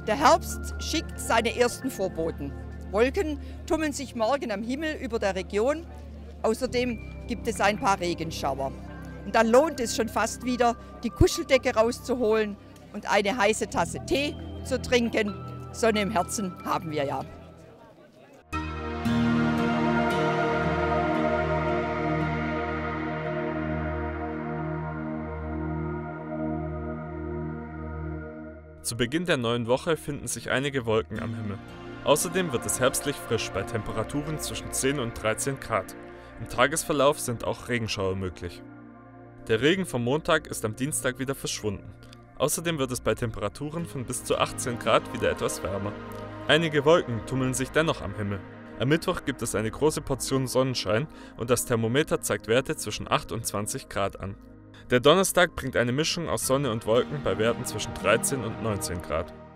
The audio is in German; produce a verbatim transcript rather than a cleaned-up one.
Der Herbst schickt seine ersten Vorboten. Wolken tummeln sich morgen am Himmel über der Region. Außerdem gibt es ein paar Regenschauer. Und dann lohnt es schon fast wieder, die Kuscheldecke rauszuholen und eine heiße Tasse Tee zu trinken. Sonne im Herzen haben wir ja. Zu Beginn der neuen Woche finden sich einige Wolken am Himmel. Außerdem wird es herbstlich frisch bei Temperaturen zwischen zehn und dreizehn Grad. Im Tagesverlauf sind auch Regenschauer möglich. Der Regen vom Montag ist am Dienstag wieder verschwunden. Außerdem wird es bei Temperaturen von bis zu achtzehn Grad wieder etwas wärmer. Einige Wolken tummeln sich dennoch am Himmel. Am Mittwoch gibt es eine große Portion Sonnenschein und das Thermometer zeigt Werte zwischen acht und zwanzig Grad an. Der Donnerstag bringt eine Mischung aus Sonne und Wolken bei Werten zwischen dreizehn und neunzehn Grad.